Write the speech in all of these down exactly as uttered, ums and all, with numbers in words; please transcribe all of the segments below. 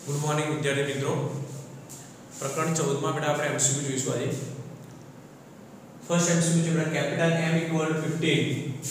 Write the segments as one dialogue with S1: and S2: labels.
S1: Good morning विद्यार्थी मित्रों। प्रकरण चौदह में बेटा આપણે एमसीक्यू જોઈશું આજે। फर्स्ट एमसीक्यू છે બેટા कैपिटल M इक्वल टू पंद्रह।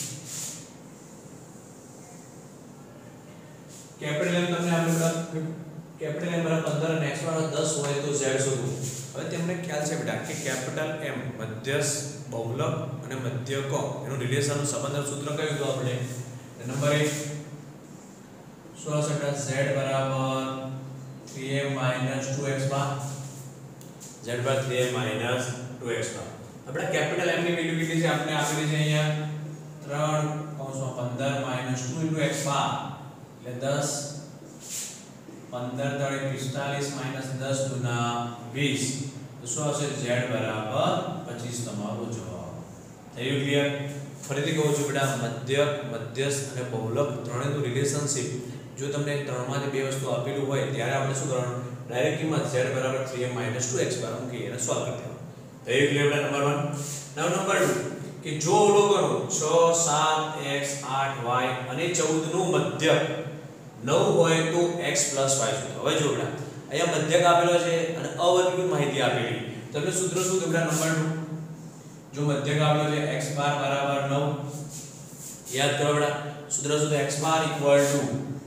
S1: कैपिटल M તમને આપણે બેટા कैपिटल M બરાબર पंद्रह અને x બરાબર दस હોય તો z શોધવું। હવે તમને ખ્યાલ છે બેટા કે कैपिटल M મધ્યસ્થ બહુલક અને મધ્યક એનું રિલેશન સંબંધનું સૂત્ર કયું હતું આપણે? નંબર एक सोलह बेटा z बराबर three A minus two X bar z पर three A minus two X bar. આપણે કેપિટલ M ની વેલ્યુ કેટલી છે આપણે આપેલી છે અહીંયા ત્રણ કૌંસમાં पंद्रह minus two into x bar એટલે दस पंद्रह તળે પિસ્તાલીસ માઈનસ दस ગુના बीस તો શું આવશે z બરાબર पच्चीस તમારો જવાબ। થયું ક્લિયર? ફરીથી કહું છું બેટા મધ્યક મધ્યસ્થ અને બહુલક ત્રણેયનું રિલેશનશિપ જો તમને ત્રણમાંથી બે વસ્તુ આપેલું હોય ત્યારે આપણે શું કરવાનું ડાયરેક્ટ કિંમત z બરાબર three A minus two X bar મૂકી એને સોલ્વ કરી દેવાનું। તો એ ક્લિયર બેટા number one. Now number two કે જો અવલોકનો छह सात x आठ y અને चौदह નું મધ્યક नौ હોય તો x + y શોધો। હવે જો બેટા અહીંયા મધ્યક આપેલો છે અને અવર્ગીય માહિતી આપેલી તમને સૂત્ર શું બેટા નંબર टू जो मध्यक आपलो છે x बार बराबर नौ याद करो बेटा सूत्र सूत्र x bar equal to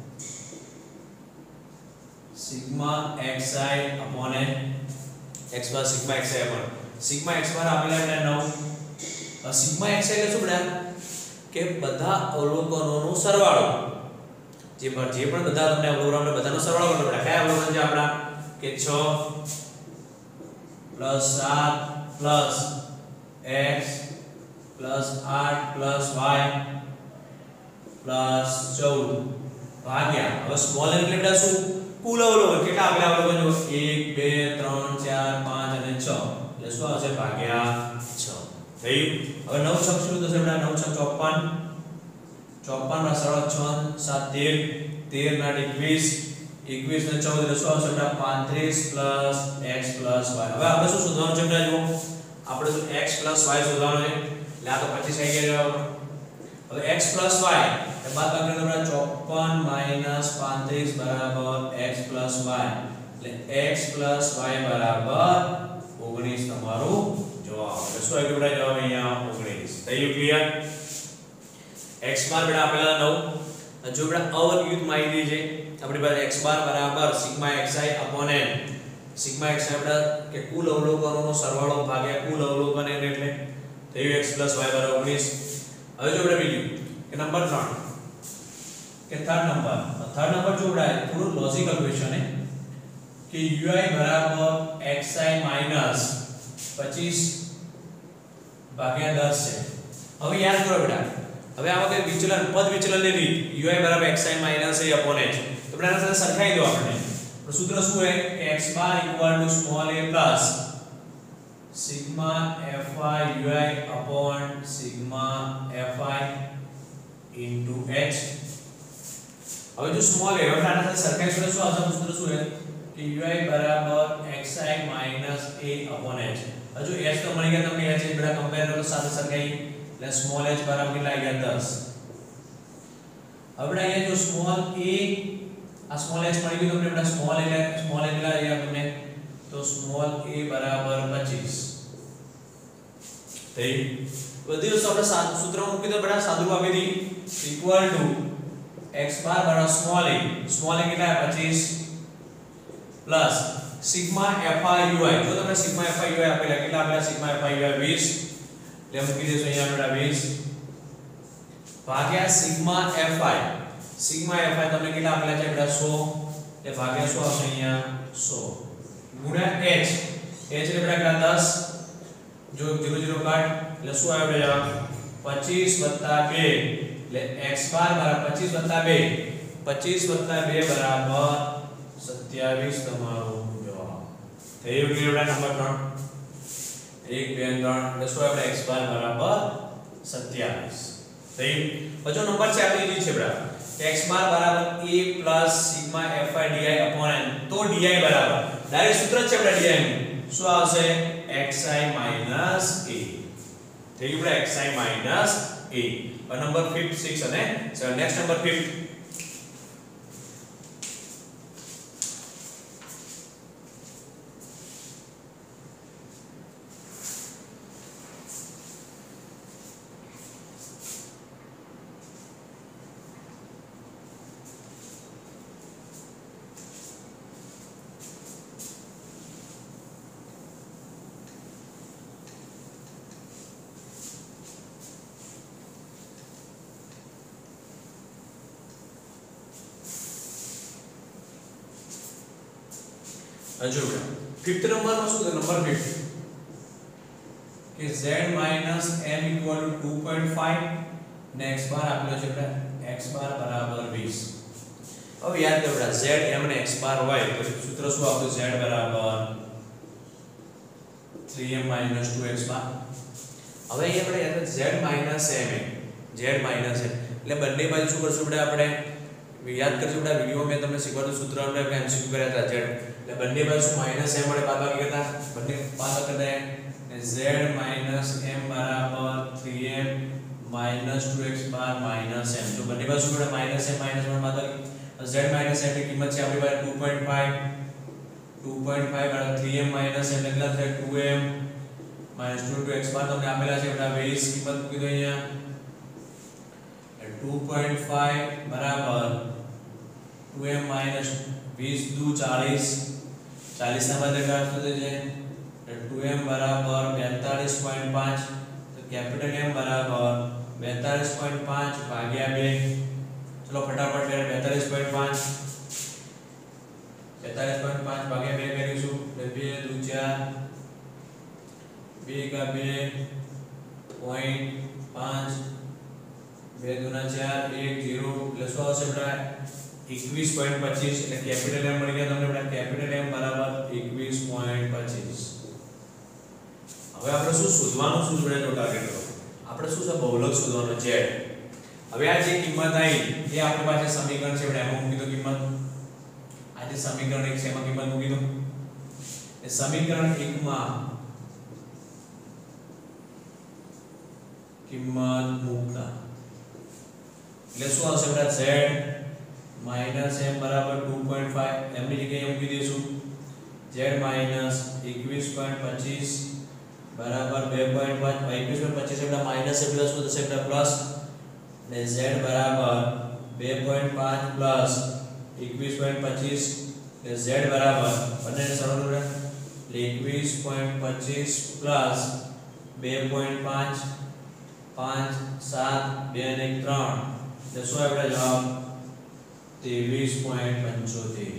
S1: sigma xi upon n x bar sigma xi upon sigma x bar આપેલા છે नौ और सिग्मा xi એટલે શું બેટા કે બધા અવલોકનોનો સરવાળો જે પર જે પણ બધા તમને અવલોકનો આપણે બધાનો સરવાળો કરવો બેટા કયા અવલોકન છે આપડા કે छह + सात + x plus आठ plus y plus चौदह भाग्या હવે સ્મોલ n એટલે બેટા શું કુલ અવલોકન કેટલા આપેલા અવલોકન જો एक दो तीन चार पाँच અને छह એટલે શું આવશે ભાગ્યા छह થઈ। હવે नौ छक શું થશે બેટા नौ छक चौपन चौपन ના સરળ छह सात तेरह तेरह ના इक्कीस इक्कीस ને चौदह એટલે શું આવશે બેટા पैंतीस plus x plus y। હવે આપણે શું શોધવાનું છે બેટા જો આપણે જો x + y શોધવાનો છે એટલે આ તો पच्चीस આવી ગયા જવાબ। હવે x + y એ બાદ બાકી તો આપણે चौपन - पैंतीस बराबर x + y એટલે x + y બરાબર ओगनीस તમારો જવાબ। એટલે શું આવ્યું બેટા જવાબ અહીંયા ओगनीस। થયું ક્લિયર? x બાર બેટા આપેલા नौ જો બેટા અવર્ગીય માહિતી છે આપણી પાસે x બાર બરાબર sigma xi upon n sigma x આપણે કે કુલ અવલોકનોનો સરવાળો ભાગ્યા કુલ અવલોકન n એટલે થયું x + y બરાબર ओगनीस। હવે જો આપણે બીજું કે નંબર तीन કે થર્ડ નંબર થર્ડ નંબર જો આપણે થોડું લોજિકલ ક્વેશ્ચન है कि ui बराबर xi - पच्चीस ભાગ્યા दस છે। હવે યાદ કરો બેટા હવે આમાં કે વિચલન પદ વિચલનની રીત ui બરાબર xi - a upon h તો બેટા આના સાથે સરખાઈ દો આપણે तो सूत्र શું है कि x bar equal to small a plus sigma fi ui upon sigma fi into h। હવે જો સ્મોલ a હવે આના સાથે સરખાઈ કરે શું આવશે સૂત્ર શું है कि ui बराबर xi minus a upon h। હવે જો h તો મળી ગયા તમને h બેટા કમ્પેર કરો સાથે સરખાઈ એટલે સ્મોલ h બરાબર કેટલા આવી ગયા दस। હવે અહીંયા જો સ્મોલ a आ स्मॉल h મળી ગયું તમને બેટા સ્મોલ એટલે સ્મોલ એટલે અહીંયા તમને તો સ્મોલ a બરાબર पच्चीस થઈ। બધી વસ્તુ આપણે સૂત્રમાં મૂકી દો બેટા સાદુરૂપ આપી દી ઇક્વલ ટુ x બાર બરાબર સ્મોલ a સ્મોલ a કેટલા पच्चीस પ્લસ સિગ્મા fi ui જો તમને સિગ્મા fi ui આપેલા કેટલા આપેલા સિગ્મા fi ui बीस એટલે મૂકી દેશો અહીંયા બેટા बीस ભાગ્યા સિગ્મા fi सिग्मा fi તમને કેટલા આપેલા છે બેટા सौ એટલે ભાગ્યા सौ આવશે અહીંયા सौ ગુણ્યા h h એટલે બેટા કેટલા दस જો जीरो जीरो કાટ એટલે શું આવે બેટા पच्चीस + दो એટલે x બાર બરાબર पच्चीस + दो पच्चीस + दो બરાબર सत्तावीस તમારો જવાબ। થયું કે બેટા નંબર तीन एक दो तीन એટલે શું આવે x બાર બરાબર सत्तावीस થઈ। પછી નંબર ચાર ની છે બેટા x बार बराबर a plus sigma fi di upon n तो di बराबर डायरेक्ट सूत्र છે બેટા di નું શું આવશે xi minus a થઈ ગયું બેટા xi minus a। और नंबर फिफ्थ सिक्स અને नेक्स्ट नंबर फिफ्थ હજુ ફિફ્થ નંબરમાં શું છે નંબર ફિફ્થ કે z m equal to two point five ને x બાર આપેલો છે બેટા x બાર બરાબર વીસ. હવે યાદ કરો બેટા z m ને x બાર હોય તો સૂત્ર શું આવતું z બરાબર three m minus two x બાર. હવે અહીંયા આપણે યાદ z minus m z minus m એટલે બંને બાજુ શું કરશું બેટા આપણે યાદ કરજો બેટા વિડિયો મેં તમને શીખવાડ્યું સૂત્ર આપણે એમસીક્યુ કર્યા હતા z એટલે બંને બાજુ માઈનસ m વડે બાદબાકી કરતા બંને બાદ કરતા z minus m બરાબર three m minus two x બાર minus m તો બંને બાજુ બેટા minus m minus one બાદબાકી z minus m ની કિંમત છે આપણી પાસે two point five two point five બરાબર three m minus m એટલા થાય two m minus two into x બાર તમને આપેલા છે બેટા વીસ કિંમત મૂકી દો અહીંયા two point five બરાબર two m minus વીસ દુ ચાલીસ ચાલીસ ના બદલે કાઢ થશે છે two m બરાબર બેતાલીસ point પાંચ તો કેપિટલ M બરાબર બેતાલીસ point પાંચ ભાગ્યા બે ચલો ફટાફટ કરે બેતાલીસ point પાંચ બેતાલીસ point પાંચ ભાગ્યા બે કરીશું બે દુ ચાર બે કા બે point પાંચ બે દુના ચાર એક zero એટલે શું આવશે બેટા એકવીસ point પચીસ એટલે કેપિટલ M મળી ગયા તમને બેટા કેપિટલ M બરાબર એકવીસ point પચીસ. હવે આપણે શું શોધવાનું શું જોડે તો ટાર્ગેટ કરો આપણે શું છે બહુલક શોધવાનો z. હવે આ જે કિંમત આવી એ આપણી પાસે સમીકરણ છે બેટા એમાં મૂકી દો કિંમત આ જે સમીકરણ એક છે એમાં કિંમત મૂકી દો એ સમીકરણ એક માં કિંમત મૂકતા એટલે શું આવશે બેટા z minus m બરાબર two point five m ની જગ્યાએ મૂકી દઈશું z minus એકવીસ point પચીસ બરાબર બે point પાંચ એકવીસ point પચીસ એટલે માઈનસ એ પ્લસ શું થશે બેટા પ્લસ ને z બરાબર બે point પાંચ પ્લસ એકવીસ point પચીસ એટલે z બરાબર બંનેને સરળ કરો એટલે એકવીસ point પચીસ પ્લસ બે point પાંચ પાંચ સાત બે અને ત્રણ એટલે શું આપણે જવાબ ત્રેવીસ point પંચોતેર.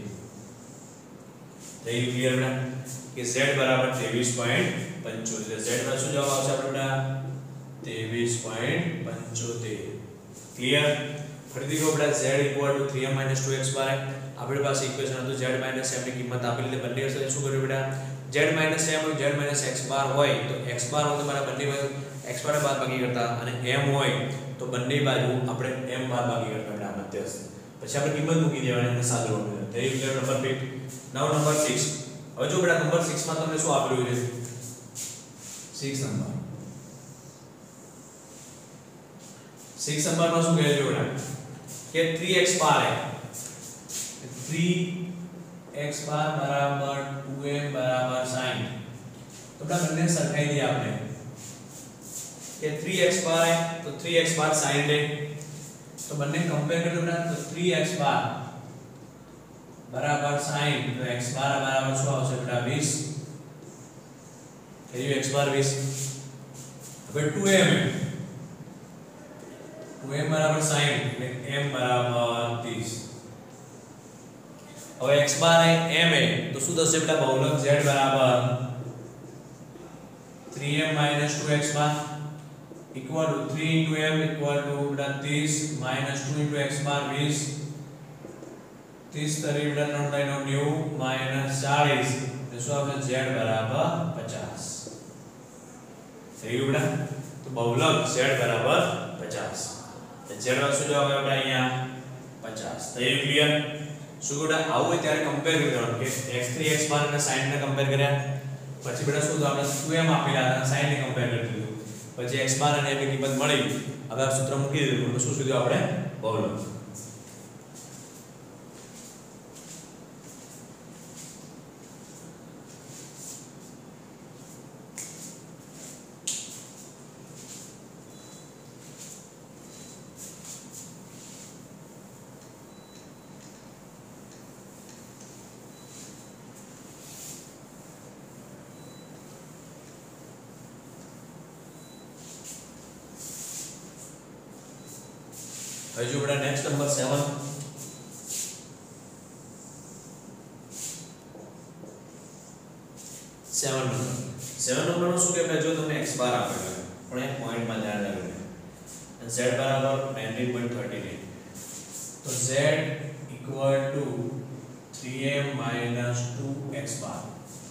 S1: થઈ ક્લિયર બેટા કે z બરાબર ત્રેવીસ point પંચોતેર z માં શું જવાબ આવશે આપણે બેટા ત્રેવીસ point પંચોતેર. ક્લિયર ફરીથી કહો બેટા z three m minus two x બાર આપણી પાસે ઇક્વેશન હતું z minus m ની કિંમત આપેલી એટલે બંને સાથે શું કર્યું બેટા z minus m હોય z minus x બાર હોય તો x બાર હોય તો મારા બંને બાજુ x બાર બાદ બાકી કરતા અને m હોય તો બંને બાજુ આપણે m બાદ બાકી કરતા બેટા મધ્યસ્થ પછી આપણે કિંમત મૂકી દેવાની અને સાદું આપી દે. થઈ ગયું નંબર પાંચ. નાઉ નંબર છ. હવે જો બેટા નંબર છ માં તમને શું આપેલું છે છ નંબર છ નંબરમાં શું કહે છે બેટા કે three x બાર है three x બાર બરાબર two m બરાબર साठ તો બેટા બંને સરખાઈ દઈએ આપણે કે three x બાર है तो three x બાર साठ ले तो બંને કમ્પેર કરો બેટા તો three x બાર બરાબર साठ तो x બાર બરાબર શું આવશે બેટા વીસ થઈ ગયું x બાર વીસ. હવે two m two m બરાબર साठ એટલે m બરાબર ત્રીસ. હવે x બાર એ m है तो શું થશે બેટા બહુલક z બરાબર three m minus two x bar equal to three into m equal to बेटा तीस minus two into x बार बीस तीस तरी बेटा नौ बाई नौ न्यू minus चालीस तो શું આવશે z બરાબર पचास. થઈ ગયું બેટા તો બહુલક z બરાબર પચાસ z નો શું જવાબ આવે બેટા અહીંયા પચાસ. થઈ ગયું ક્લિયર. શું બેટા આવું હોય ત્યારે કમ્પેર કરવાનું કે x three x બાર અને સાઠ ને કમ્પેર કર્યા પછી બેટા શું તો આપણે two m આપેલા અને સાઠ ને કમ્પેર કરી દીધું પછી x બાર અને m ની કિંમત મળી. હવે આ સૂત્ર મૂકી દીધું શું શોધ્યું આપણે બહુલક. હજુ બેટા next number seven seven number seven નંબરનું શું કે જો તમને x બાર આપેલો છે પણ એક પોઈન્ટમાં ધ્યાન રાખજો z બરાબર નાઇન્ટીન પોઈન્ટ થર્ટી નાઇન તો z equal to three M two X bar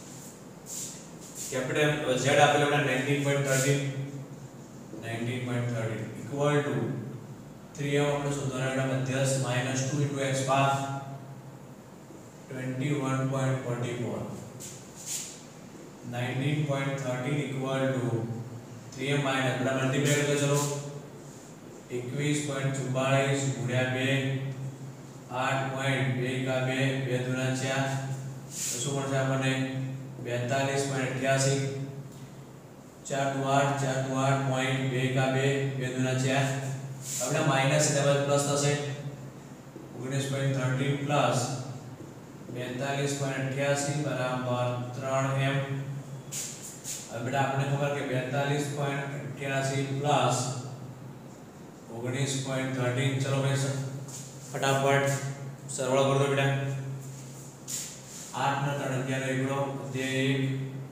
S1: capital z આપેલો છે nineteen point thirty nineteen point thirty equal to three M આપણે શોધવાના મધ્યસ્થ minus two into x bar twenty one point forty four nineteen point thirty equal to three M minus બરાબર multiply કરો ચલો એકવીસ point ચુમ્માળીસ ગુણ્યા બે આઠ પોઈન્ટ બે કા બે બે દુના ચાર તો શું મળશે આપણને બેતાલીસ પોઈન્ટ અઠ્યાસી ચાર દુ આઠ ચાર દુ આઠ પોઈન્ટ બે કા બે બે દુના ચાર આપણે માઈનસ એટલે પ્લસ થશે ઓગણીસ પોઈન્ટ થર્ટીન પ્લસ બેતાલીસ પોઈન્ટ અઠ્યાસી બરાબર ત્રણ એમ હવે બેટા આપણને ખબર કે બેતાલીસ પોઈન્ટ અઠ્યાસી પ્લસ ઓગણીસ પોઈન્ટ થર્ટીન ચલો ભાઈ ફટાફટ સરવાળો કરો બેટા આઠ ના ત્રણ અગિયાર એકડો અધ્યાય એક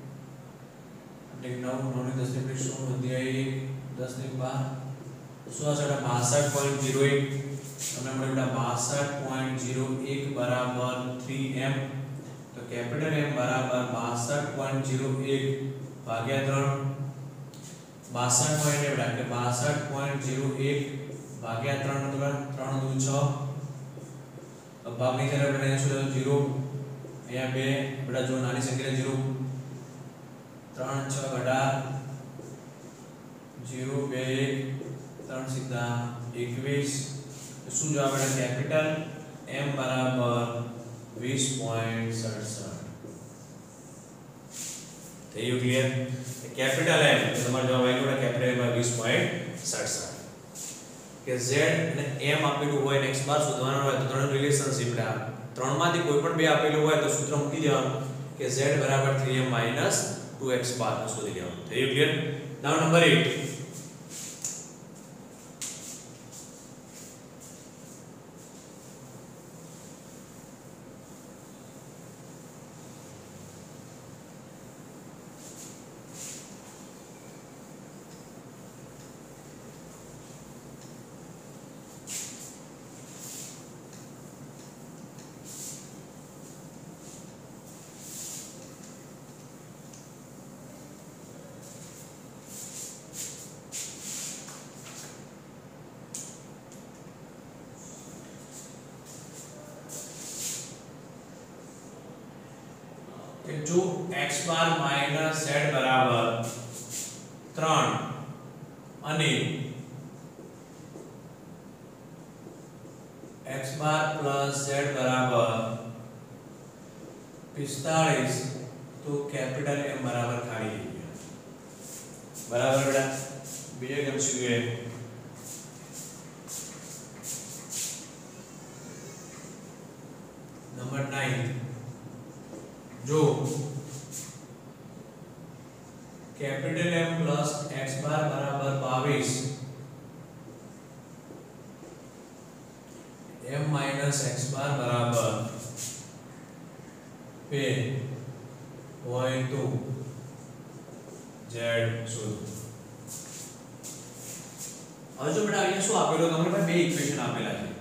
S1: નવ નવ ની દસ ની શું અધ્યાય એક દસ ની બાર શું હશે બેટા બાસઠ પોઈન્ટ ઝીરો એક તમને મળે બેટા બાસઠ પોઈન્ટ ઝીરો એક બરાબર થ્રી એમ તો કેપિટલ M બરાબર બાસઠ પોઈન્ટ ઝીરો એક ભાગ્યા ત્રણ બાસઠ પોઈન્ટ બેટા કે બાસઠ પોઈન્ટ ઝીરો એક ભાગ્યા ત્રણ તો ત્રણ દુ છ ભાગની જગ્યાએ આપણે અહીંયા શું ઝીરો અહીંયા બે બેટા જો નાની સંખ્યા ઝીરો ત્રણ છ અઢાર ઝીરો બે એક ત્રણ સીધા એકવીસ શું જવાબ આવે કેપિટલ M બરાબર વીસ પોઈન્ટ સડસઠ થયું ક્લિયર કેપિટલ M તમારો જવાબ આવ્યો કેપિટલ M વીસ પોઈન્ટ સડસઠ કે z અને m આપેલું હોય અને x બાર શોધવાનું હોય તો ત્રણ રિલેશનશિપ રા ત્રણ માંથી કોઈ પણ બે આપેલું હોય તો સૂત્ર મૂકી દેવાનું કે z બરાબર three M two X bar શોધી લેવાનું થયું ક્લિયર નાઉ નંબર એટ કે જો x બાર માઈનસ z બરાબર ત્રણ અને x બાર પ્લસ z બરાબર પિસ્તાળીસ તો કેપિટલ M બરાબર ખાલી જગ્યા બરાબર બેટા બીજો કેમ છે નંબર નાइन जो capital M plus x bar बराबर बाईस M माइनस x बार बराबर पे હોય તો z શોધો હવે જો બેટા અહીંયા શું આપેલું તમને ભાઈ બે ઇક્વેશન આપેલા છે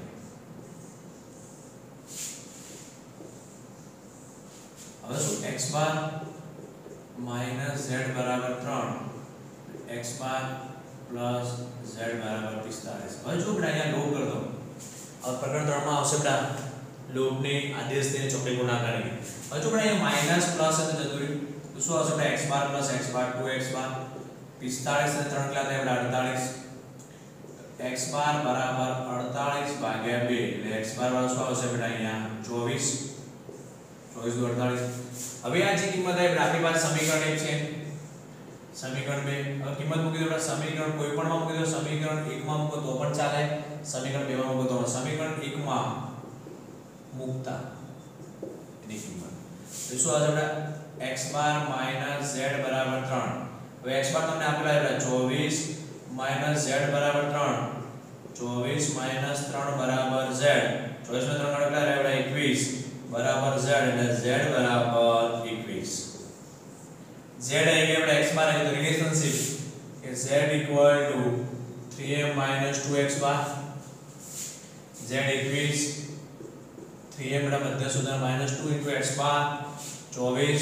S1: હવે શું x બાર માઈનસ z બરાબર ત્રણ x બાર પ્લસ z બરાબર પિસ્તાળીસ હવે જો બેટા અહીંયા લોપ કર દો હવે પ્રકરણ ત્રણ માં આવશે બેટા લોપને આદેશ તેને ચોકડી ગુણાકારી હવે જો બેટા અહીંયા માઈનસ પ્લસ અને જતું રહ્યું તો શું આવશે બેટા x bar plus x bar two x bar પિસ્તાળીસ અને ત્રણ કેટલા થાય બેટા અડતાળીસ x બાર બરાબર અડતાળીસ ભાગ્યા બે એટલે x બાર બરાબર શું આવશે બેટા અહીંયા ચોવીસ ચોવીસ દુ અડતાળીસ હવે આ જે કિંમત આવે આપણી પાસે સમીકરણ એક છે સમીકરણ બે હવે કિંમત મૂકી દો સમીકરણ કોઈ પણ માં મૂકી દો સમીકરણ એક માં મૂકો તો પણ ચાલે સમીકરણ બે માં મૂકો તો સમીકરણ એક માં મૂકતા એની કિંમત તો શું આવશે બેટા x બાર માઈનસ z બરાબર ત્રણ હવે x બાર તમને આપેલા છે ચોવીસ માઈનસ z બરાબર ત્રણ ચોવીસ માઈનસ ત્રણ બરાબર z ચોવીસ માં ત્રણ કેટલા રહે એકવીસ બરાબર z એટલે z બરાબર એકવીસ z આવી ગયા આપણે x બાર આવી તો રિલેશનશિપ કે z equal to three m minus two x bar z એકવીસ three m બરાબર દસ ઉદાહરણ minus two into x bar ચોવીસ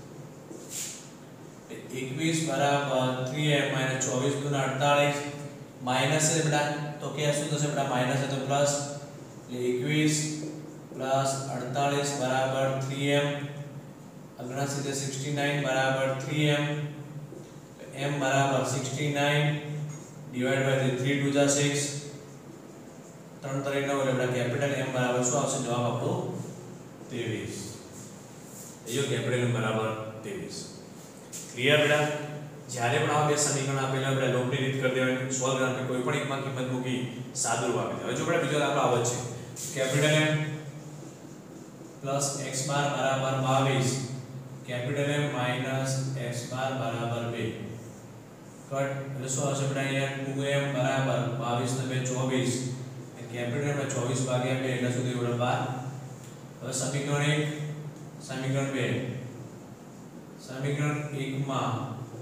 S1: એકવીસ બરાબર three m minus ચોવીસ ગુણ્યા અડતાલીસ માઈનસ છે બેટા તો કે શું થશે બેટા માઈનસ છે તો પ્લસ એટલે એકવીસ પ્લસ અડતાલીસ બરાબર three m અગણા સીધે sixty-nine બરાબર three m m બરાબર sixty-nine divided by three two जा six ત્રણ તરી નવ એટલે બેટા કેપિટલ m બરાબર શું આવશે જવાબ આપણો ત્રેવીસ એ કેપિટલ m બરાબર ત્રેવીસ ક્લિયર બેટા જ્યારે પણ આ બે સમીકરણ આપેલા આપણે લોપની રીત કરી દેવાની સોલ્વ કરવાની કોઈ પણ એકમાં કિંમત મૂકી સાદુરૂપ આપી દે હવે જો બેટા બીજો દાખલો આવે છે capital M plus x bar બરાબર બાવીસ capital M minus x bar બરાબર બે કટ એટલે શું આવશે બેટા અહીંયા two m બરાબર બાવીસ ને બે ચોવીસ કેપિટલ M ચોવીસ ભાગ્યા બે એટલે સુધી બેટા બાર હવે સમીકરણ એક સમીકરણ બે સમીકરણ એક માં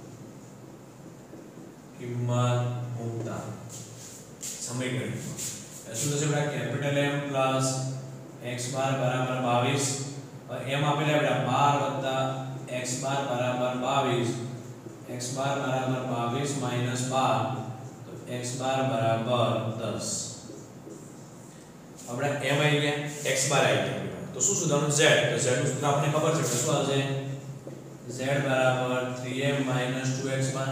S1: કિંમત મૂકતા સમીકરણ શું થશે બેટા capital M plus x bar બરાબર બાવીસ m આપેલા બેટા બાર વત્તા x બાર બરાબર બાવીસ x બાર બરાબર બાવીસ માઈનસ બાર તો x બાર બરાબર દસ આપણે m આવી ગયા x બાર આવી ગયા તો શું સુધારવાનું z તો z નું સૂત્ર આપણને ખબર છે શું આવશે z બરાબર three m minus two x bar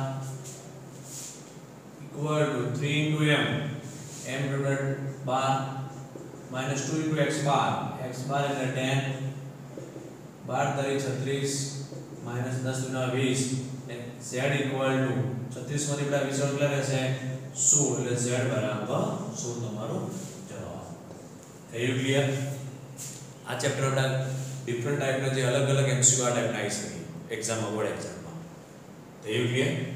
S1: equal to three into m m divided bar minus two into x bar x bar એટલે ten બાર તરી છત્રીસ minus દસ ગુણ્યા વીસ z equal to છત્રીસ માંથી બેટા વીસ કેટલા રહેશે સોળ એટલે z બરાબર સોળ તમારો જવાબ થયું ક્લિયર આ ચેપ્ટર બેટા ડિફરન્ટ ટાઈપના જે અલગ અલગ એમસીક્યુ આ ટાઈપના આવી શકે એક્ઝામમાં બોર્ડ એક્ઝામમાં થયું ક્લિયર